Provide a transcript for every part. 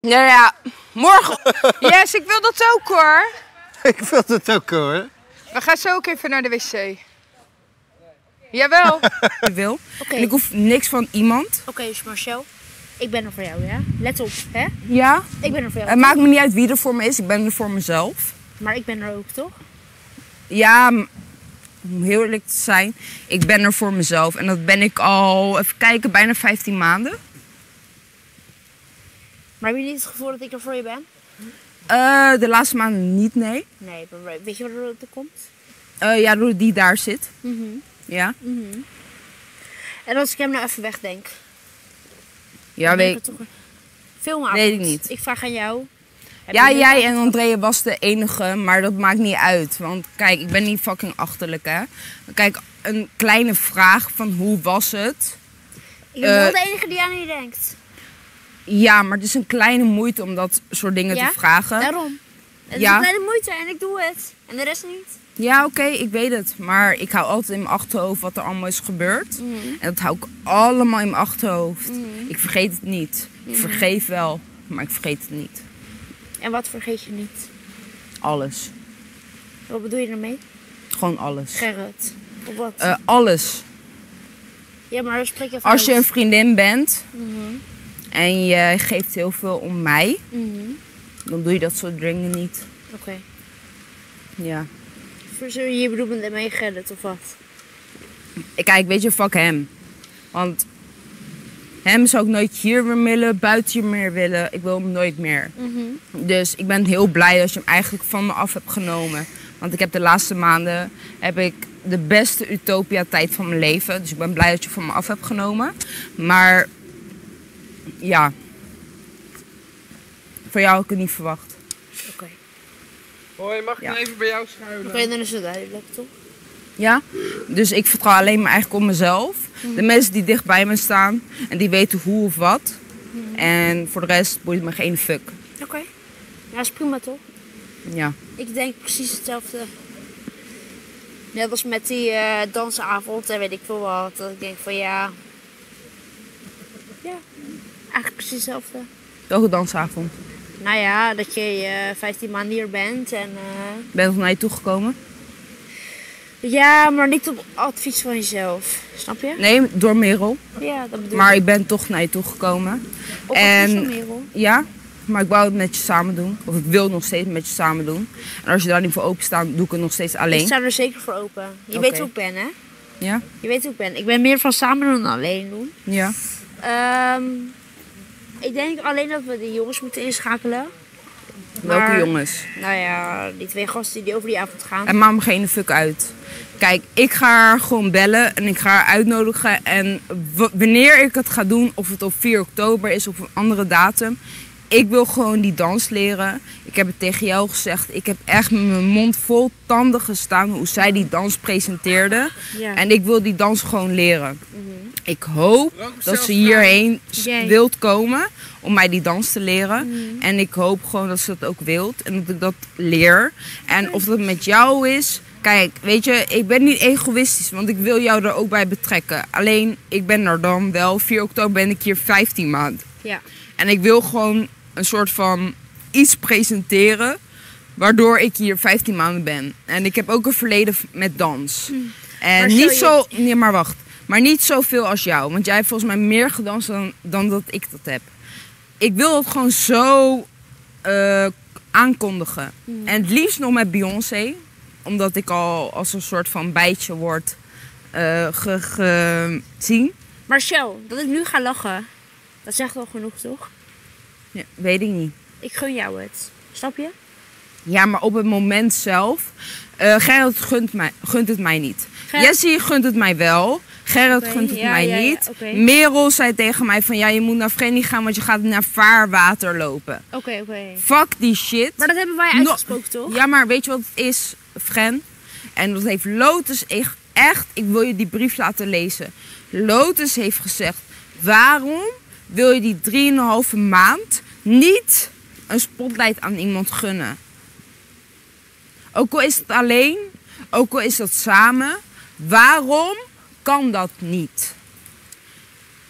Ja, morgen. Yes, ik wil dat ook hoor. Ik wil het ook hoor. We gaan zo ook even naar de wc. Jawel. Ik wil. Oké. En ik hoef niks van iemand. Oké, dus Marcel, ik ben er voor jou, ja? Let op, hè? Ja. Ik ben er voor jou. Het maakt me niet uit wie er voor me is. Ik ben er voor mezelf. Maar ik ben er ook, toch? Ja, om heel eerlijk te zijn. Ik ben er voor mezelf. En dat ben ik al, even kijken, bijna 15 maanden. Maar heb je niet het gevoel dat ik er voor je ben? De laatste maanden niet, nee. Nee, maar weet je waardoor het er komt? Ja, door die daar zit. Ja. En als ik hem nou even wegdenk. Ja, dan denk weet ik toch filmavond. weet ik niet. Ik vraag aan jou. Heb Ja, je dit jij al- en Andrea was de enige, maar dat maakt niet uit. Want kijk, ik ben niet fucking achterlijk, hè. Kijk, een kleine vraag van hoe was het? Ik ben wel de enige die aan je denkt. Ja, maar het is een kleine moeite om dat soort dingen Ja? te vragen. Daarom. Het is Ja. een kleine moeite en ik doe het. En de rest niet. Ja, oké, ik weet het. Maar ik hou altijd in mijn achterhoofd wat er allemaal is gebeurd. En dat hou ik allemaal in mijn achterhoofd. Ik vergeet het niet. Ik vergeef wel, maar ik vergeet het niet. En wat vergeet je niet? Alles. Wat bedoel je ermee? Gewoon alles. Gerrit. Of wat? Alles. Ja, maar spreek even Als je een uit. vriendin bent en je geeft heel veel om mij, dan doe je dat soort dingen niet. Oké. Ja. Je bedoelt met mij Gerrit of wat? Kijk, weet je, fuck hem. Want hem zou ik nooit hier meer willen, buiten hier meer willen. Ik wil hem nooit meer. Dus ik ben heel blij dat je hem eigenlijk van me af hebt genomen. Want ik heb de laatste maanden de beste utopia-tijd van mijn leven. Dus ik ben blij dat je van me af hebt genomen. Maar ja, van jou had ik het niet verwacht. Oké. Hoi, mag ik Ja. nou even bij jou schuilen? Oké, dan is het duidelijk, toch? Ja, dus ik vertrouw alleen maar eigenlijk op mezelf. De mensen die dicht bij me staan en die weten hoe of wat. En voor de rest boeit me geen fuck. Oké. Ja, is prima, toch? Ja. Ik denk precies hetzelfde. Net als met die dansavond en weet ik veel wat. Dat ik denk van ja... Ja, eigenlijk precies hetzelfde. Welke dansavond? Nou ja, dat je 15 maanden hier bent en... Ben je nog naar je toegekomen? Ja, maar niet op advies van jezelf. Snap je? Nee, door Merel. Ja, dat bedoel Maar ik. ik ben toch naar je toegekomen. Op advies van En Merel. ja, maar ik wou het met je samen doen. Of ik wil het nog steeds met je samen doen. En als je daar niet voor open staat, doe ik het nog steeds Ik alleen. sta er zeker voor open. Je Oké. weet hoe ik ben, hè? Ja? Je weet hoe ik ben. Ik ben meer van samen doen dan alleen doen. Ja. Ik denk alleen dat we de jongens moeten inschakelen. Welke Maar- jongens? Nou ja, die 2 gasten die over die avond gaan. Het maakt me geen fuck uit. Kijk, ik ga haar gewoon bellen en ik ga haar uitnodigen. En wanneer ik het ga doen, of het op 4 oktober is of een andere datum. Ik wil gewoon die dans leren. Ik heb het tegen jou gezegd. Ik heb echt met mijn mond vol tanden gestaan hoe zij die dans presenteerde. Ja. En ik wil die dans gewoon leren. Ik hoop dat ze hierheen Jij. wilt komen om mij die dans te leren. En ik hoop gewoon dat ze dat ook wilt en dat ik dat leer. En of dat met jou is... Kijk, weet je, ik ben niet egoïstisch, want ik wil jou er ook bij betrekken. Alleen, ik ben er dan wel. 4 oktober ben ik hier 15 maanden. Ja. En ik wil gewoon een soort van iets presenteren, waardoor ik hier 15 maanden ben. En ik heb ook een verleden met dans. En Maar niet stel zo, nee, maar wacht. Maar niet zoveel als jou, want jij hebt volgens mij meer gedanst dan dat ik dat heb. Ik wil het gewoon zo aankondigen. En het liefst nog met Beyoncé, omdat ik al als een soort van bijtje word gezien. Marcel, dat ik nu ga lachen, dat zegt wel genoeg, toch? Ja, weet ik niet. Ik gun jou het. Snap je? Ja, maar op het moment zelf. Gerrit gunt het mij niet. Gerrit- Jessie gunt het mij wel. Gerrit Oké, gunt het ja, mij ja, ja, niet. oké. Merel zei tegen mij van ja, je moet naar Frenny gaan, want je gaat naar vaarwater lopen. Oké. Fuck die shit. Maar dat hebben wij No- uitgesproken, toch? Ja, maar weet je wat het is, Fren? En dat heeft Lotus echt, ik wil je die brief laten lezen. Lotus heeft gezegd, waarom wil je die 3,5 maand niet een spotlight aan iemand gunnen? Ook al is het alleen, ook al is dat samen, waarom kan dat niet?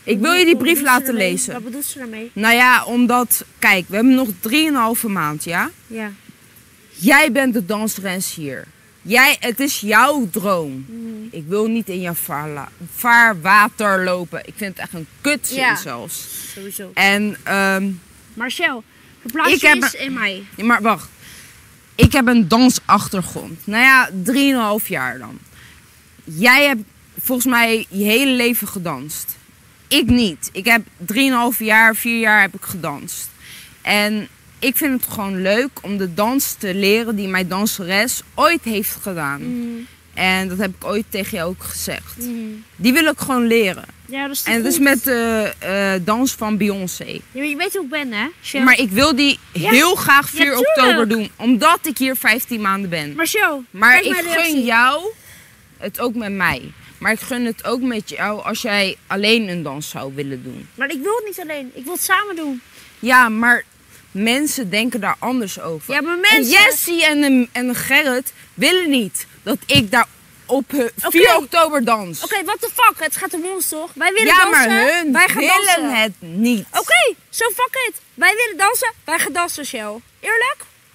Ik wil je die brief laten lezen. Wat bedoelt ze daarmee? Nou ja, omdat... Kijk, we hebben nog 3,5 maand, ja? Ja. Jij bent de danseres hier. Het is jouw droom. Ik wil niet in jouw vaarwater lopen. Ik vind het echt een kutzin Ja. zelfs. Sowieso. En, Marcel, verplaats Ik je heb eens in mij. ja, maar wacht. Ik heb een dansachtergrond. Nou ja, 3,5 jaar dan. Jij hebt volgens mij je hele leven gedanst. Ik niet. Ik heb 3,5 jaar, 4 jaar heb ik gedanst. En ik vind het gewoon leuk om de dans te leren die mijn danseres ooit heeft gedaan. En dat heb ik ooit tegen jou ook gezegd. Die wil ik gewoon leren. Ja, dat is En het is met de dans van Beyoncé. Ja, je weet hoe ik ben, hè? Shell. Maar ik wil die heel graag 4 Ja, oktober tuurlijk. doen. Omdat ik hier 15 maanden ben. Marcel, Maar kijk ik mijn gun reactie. jou het ook met mij. Maar ik gun het ook met jou als jij alleen een dans zou willen doen. Maar ik wil het niet alleen. Ik wil het samen doen. Ja, maar mensen denken daar anders over. Ja, maar En mensen... Jessie en Gerrit willen niet dat ik daar op 4 Oké. oktober dans. Oké, what the fuck? Het gaat om ons, toch? Wij willen Ja, dansen. maar hun wij gaan willen dansen. het niet. Oké, so fuck it. Wij willen dansen. Wij gaan dansen, Shell. Eerlijk?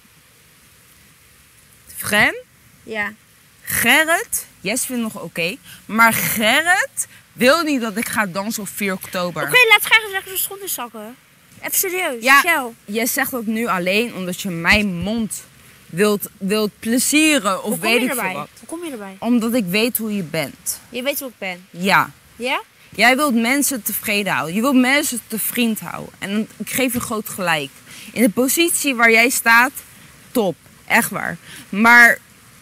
Fren, Ja. Gerrit, Jess vindt nog oké. Maar Gerrit wil niet dat ik ga dansen op 4 oktober. Oké, laat Gerrit zeggen zijn schoenen zakken. Even serieus. Ja, Shell. jij zegt dat nu alleen omdat je mijn mond wilt plezieren of Hoe kom weet je ik erbij? veel wat. Hoe kom je erbij? Omdat ik weet hoe je bent. Je weet hoe ik ben. Ja. Ja? Jij wilt mensen tevreden houden. Je wilt mensen te vriend houden. En ik geef je groot gelijk. In de positie waar jij staat, top. Echt waar. Maar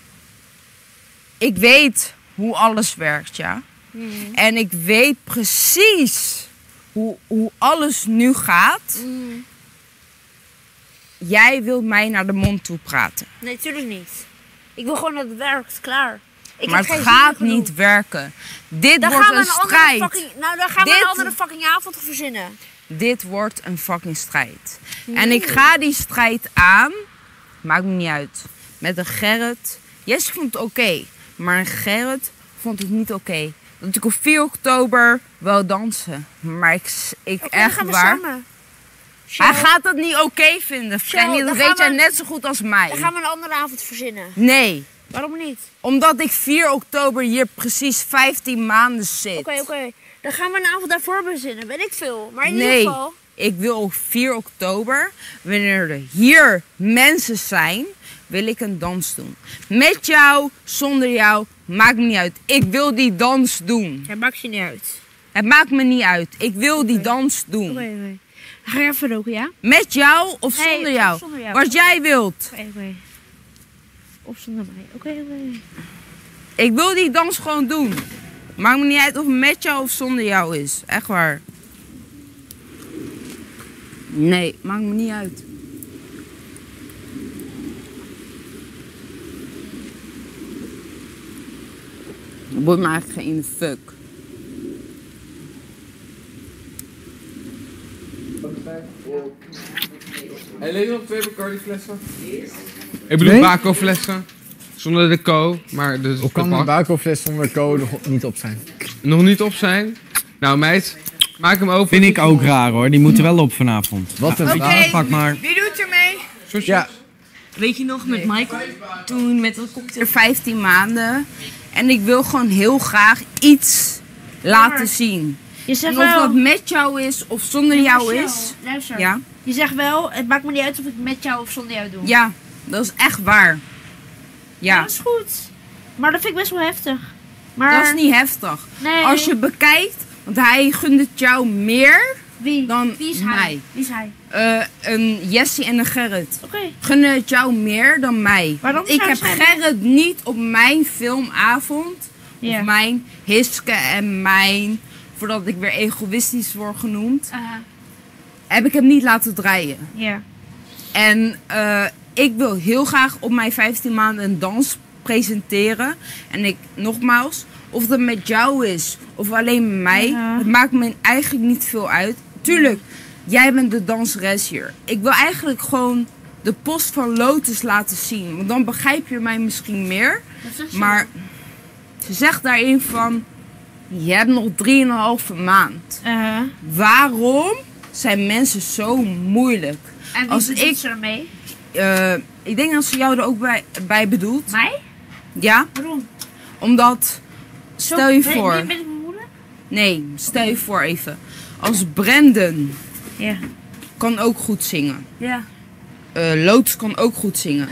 ik weet hoe alles werkt, ja. En ik weet precies hoe alles nu gaat. Jij wilt mij naar de mond toe praten. Nee, tuurlijk niet. Ik wil gewoon dat het werkt. Klaar. Ik Maar heb het geen gaat zin in niet gedoe. werken. Dit Dan wordt gaan we een een andere strijd. fucking... Nou, dan gaan we Dit- een andere fucking avond verzinnen. Dit wordt een fucking strijd. En ik ga die strijd aan. Maakt me niet uit. Met een Gerrit. Jesse vond het oké. Maar een Gerrit vond het niet oké. Dat ik op 4 oktober wil dansen. Maar ik Oké, dan echt gaan we waar. samen. Hij gaat het niet oké vinden, Frenny. dan Dat gaan weet jij we- net zo goed als mij. Dan gaan we een andere avond verzinnen. Nee. Waarom niet? Omdat ik 4 oktober hier precies 15 maanden zit. Oké. Dan gaan we een avond daarvoor verzinnen. Weet ik veel. Maar in Nee. ieder geval... Ik wil op 4 oktober, wanneer er hier mensen zijn, wil ik een dans doen. Met jou, zonder jou, maakt me niet uit. Ik wil die dans doen. Het maakt je niet uit. Het maakt me niet uit. Ik wil die dans doen. Oké. Ga je even roken, ja? Met jou of Nee, zonder of jou? zonder jou. Wat jij wilt. Oké. Of zonder mij. Oké. Ik wil die dans gewoon doen. Maakt me niet uit of het met jou of zonder jou is. Echt waar. Nee, maakt me niet uit. Het wordt me eigenlijk geen fuck. En lees nog 2 Bacardi flessen? Ik bedoel Baco flessen. Zonder de co, maar dus Hoe kan de een pak. buikelfles zonder code niet op zijn? Nog niet op zijn. Nou meid, maak hem open. Vind ik ook raar hoor, die moeten wel op vanavond. Wat een Oké. vraag. Pak maar. Wie doet er mee? Ja, Weet je nog met Michael? Toen met dat cocktail 15 maanden. En ik wil gewoon heel graag iets laten zien. Je zegt En of wel... dat met jou is of zonder jou is. Luister. Ja, Je zegt wel, het maakt me niet uit of ik met jou of zonder jou doe. ja, dat is echt waar. Ja, Ja, dat is goed. Maar dat vind ik best wel heftig. Maar... dat is niet heftig. Nee. Als je bekijkt, want hij gunde het jou meer Wie? dan Wie is hij? mij. Wie is hij? Een Jessie en een Gerrit. Oké. Gunnen het jou meer dan mij. Waarom Want ik zou heb zij- Gerrit niet op mijn filmavond, Ja. of mijn Hiske en mijn, voordat ik weer egoïstisch word genoemd, heb ik hem niet laten draaien. Ja. En ik wil heel graag op mijn 15 maanden een dans presenteren. En ik, nogmaals, of dat met jou is of alleen met mij, Ja. het maakt me eigenlijk niet veel uit. Tuurlijk, jij bent de danseres hier. Ik wil eigenlijk gewoon de post van Lotus laten zien. Want dan begrijp je mij misschien meer. Wat zegt ze? Maar ze zegt daarin van, je hebt nog 3,5 maand. Waarom zijn mensen zo moeilijk? En Als wie doet ze ermee? Ik denk dat ze jou er ook bij bedoelt. Mij? Ja, Waarom? omdat, stel je voor. Ben ik mijn moeder? Nee, stel je voor even. Als Brandon Ja. kan ook goed zingen. Ja. Lotus kan ook goed zingen.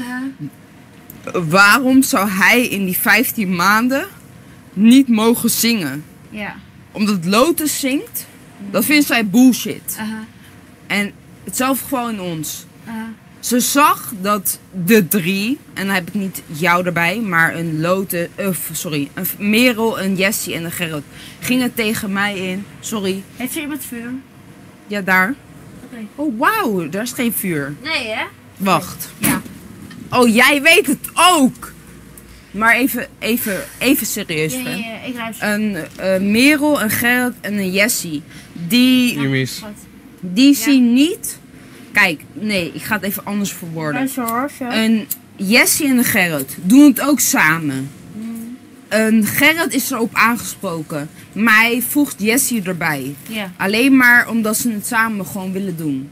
Waarom zou hij in die 15 maanden niet mogen zingen? Ja. Omdat Lotus zingt, dat vindt zij bullshit. En hetzelfde geval in ons. Ze zag dat de 3, en dan heb ik niet jou erbij, maar een Lotus, een Merel, een Jessie en een Gerrit, gingen tegen mij in. Sorry. Heeft er iemand vuur? Ja, daar. Oké. Oh, wauw, daar is geen vuur. Nee, hè? Wacht. Ja. Oh, jij weet het ook! Maar even serieus, Ja, Fran. ik luister. Een Merel, een Gerrit en een Jessie. Jimmy's. Die zien niet... Kijk, nee, ik ga het even anders verwoorden. Luister hoor, zo. Een Jessie en een Gerrit doen het ook samen. Een Gerrit is erop aangesproken. Maar hij voegt Jessie erbij. Ja. Alleen maar omdat ze het samen gewoon willen doen.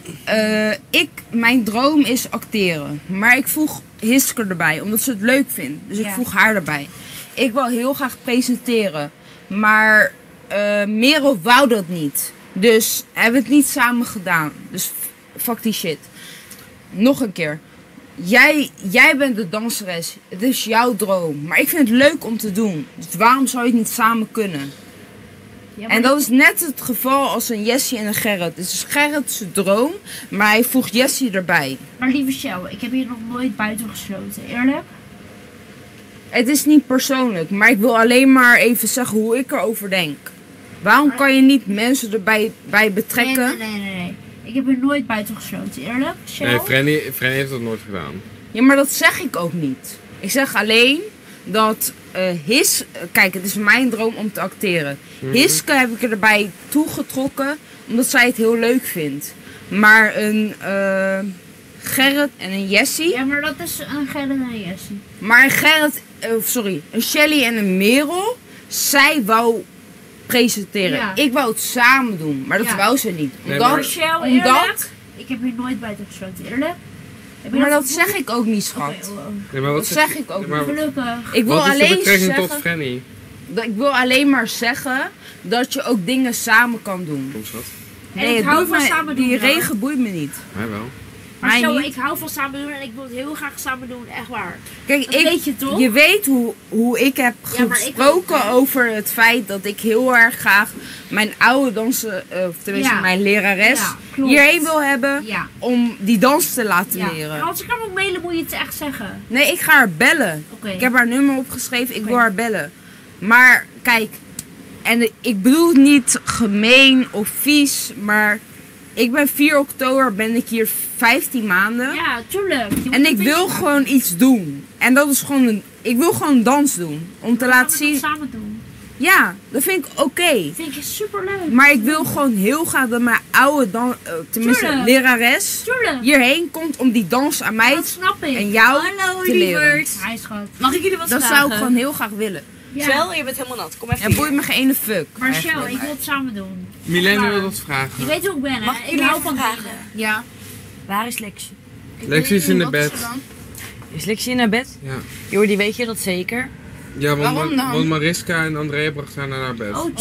Mijn droom is acteren. Maar ik voeg Hiske erbij, omdat ze het leuk vindt. Dus ik Ja. voeg haar erbij. Ik wil heel graag presenteren. Maar Merel wou dat niet. Dus hebben we het niet samen gedaan. Dus fuck die shit. Nog een keer. Jij bent de danseres. Het is jouw droom. Maar ik vind het leuk om te doen. Dus waarom zou je het niet samen kunnen? Ja, maar En dat is net het geval als een Jessie en een Gerrit. Dus Gerrit is zijn droom, maar hij voegt Jessie erbij. Maar lieve Shell, ik heb hier nog nooit buiten gesloten. Eerlijk? Het is niet persoonlijk, maar ik wil alleen maar even zeggen hoe ik erover denk. Waarom kan je niet mensen erbij betrekken? Nee. Ik heb hier nooit buiten gesloten. Eerlijk? Shell? Nee, Franny heeft dat nooit gedaan. Ja, maar dat zeg ik ook niet. Ik zeg alleen dat kijk, het is mijn droom om te acteren. Hiske heb ik erbij toegetrokken, omdat zij het heel leuk vindt. Maar een Gerrit en een Jessie. Ja, maar dat is een Gerrit en een Jessie. Maar een Gerrit, een Shelly en een Merel, zij wou presenteren. Ja. Ik wou het samen doen, maar dat Ja. wou ze niet. Nee, Omdat, maar- Shell, omdat, eerlijk? Ik heb hier nooit buiten gesloten. Eerlijk? Heb je maar dat gevoeld? zeg ik ook niet, schat. Oké. Nee, maar Dat zeg ik ook nee, maar niet. Gelukkig. Ik wil wat is de alleen betrekking tot zeggen, Franny? ik wil alleen maar zeggen dat je ook dingen samen kan doen. Kom schat. En ik het hou boeit van me- samen doen, Die hoor. regen boeit me niet. Mij wel. Maar Mij Shell, niet. ik hou van samen doen en ik wil het heel graag samen doen. Echt waar. Kijk, Dat weet je toch? Je weet hoe ik heb Ja, maar ik gesproken ook, hè. over het feit dat ik heel erg graag mijn oude dansen, of tenminste Ja. mijn lerares, Ja, klopt. hierheen wil hebben Ja. om die dans te laten Ja. leren. Als ik hem ook mailen, moet je het echt zeggen. Nee, ik ga haar bellen. Oké. Ik heb haar nummer opgeschreven, ik Oké. wil haar bellen. Maar kijk, en ik bedoel het niet gemeen of vies, maar ik ben 4 oktober, ben ik hier 15 maanden. Ja, tuurlijk. Je moet En ik het wil weten. gewoon iets doen. En dat is gewoon ik wil gewoon een dans doen. Om te Laten laten we dat zien. samen doen. Ja, dat vind ik oké. Vind ik super leuk. Maar ik wil gewoon heel graag dat mijn oude tenminste Tuurlijk. lerares Tuurlijk. hierheen komt om die dans aan mij Dat snap ik. en jou Hallo te leren. lieverd. Hij schat. Mag ik jullie wat Dat vragen? zou ik gewoon heel graag willen. Ja. Shell, je bent helemaal nat. Kom even Het hier. boeit me geen ene fuck. Maar eigenlijk. Shell, ik wil het samen doen. Milena Ja. wil dat vragen. Je weet hoe ik ben, hè? Mag ik Ik jullie hou even van vragen? delen. Ja. Waar is Lexi? Lexi is in de bed. Is Lexi in haar bed? Ja. Jordi, weet je dat zeker? Ja, Waarom dan? want Mariska en Andrea brachten haar naar haar bed. Oh,